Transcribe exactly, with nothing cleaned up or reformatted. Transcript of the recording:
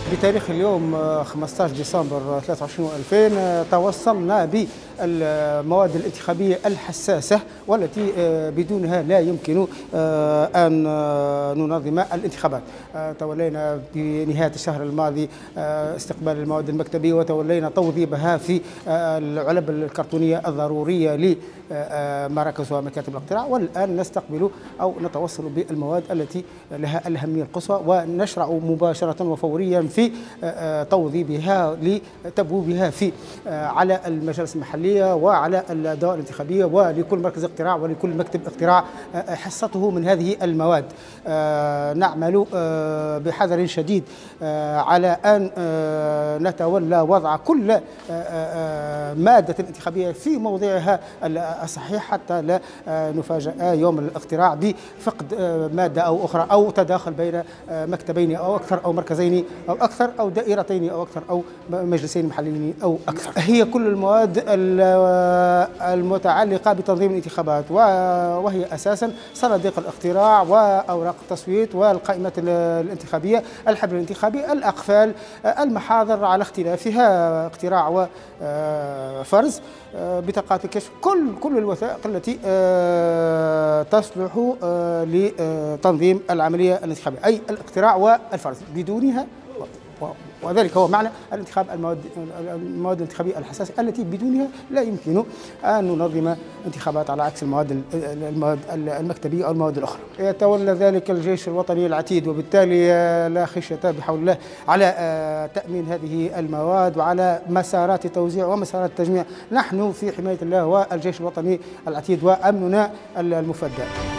بتاريخ اليوم خمسة عشر ديسمبر ثلاثة وعشرين ألفين توصلنا بالمواد الانتخابية الحساسة والتي بدونها لا يمكن أن ننظم الانتخابات. تولينا بنهاية الشهر الماضي استقبال المواد المكتبية وتولينا توظيفها في العلب الكرتونية الضرورية لمراكز ومكاتب الاقتراع، والآن نستقبل أو نتوصل بالمواد التي لها الأهمية القصوى ونشرع مباشرة وفوريا في توظيفها لتبويبها في على المجالس المحلية وعلى الدوائر الانتخابية، ولكل مركز اقتراع ولكل مكتب اقتراع حصته من هذه المواد. نعمل بحذر شديد على أن نتولى وضع كل مادة انتخابية في موضعها الصحيح حتى لا نفاجأ يوم الاقتراع بفقد مادة أو أخرى أو تداخل بين مكتبين أو أكثر أو مركزين أو أكثر أو دائرتين أو أكثر أو مجلسين محليين أو أكثر. هي كل المواد المتعلقة بتنظيم الانتخابات، وهي أساسا صناديق الاقتراع وأوراق التصويت والقائمة الانتخابية، الحبل الانتخابي، الأقفال، المحاضر على اختلافها، اقتراع وفرز، بطاقات الكشف، كل كل الوثائق التي تصلح لتنظيم العملية الانتخابية، أي الاقتراع والفرز. بدونها، وذلك هو معنى الانتخاب المواد المواد الانتخابية الحساسة التي بدونها لا يمكن أن ننظم انتخابات على عكس المواد المواد المكتبية أو المواد الأخرى. يتولى ذلك الجيش الوطني العتيد، وبالتالي لا خشية بحول الله على تأمين هذه المواد وعلى مسارات التوزيع ومسارات التجميع. نحن في حماية الله والجيش الوطني العتيد وأمننا المفدى.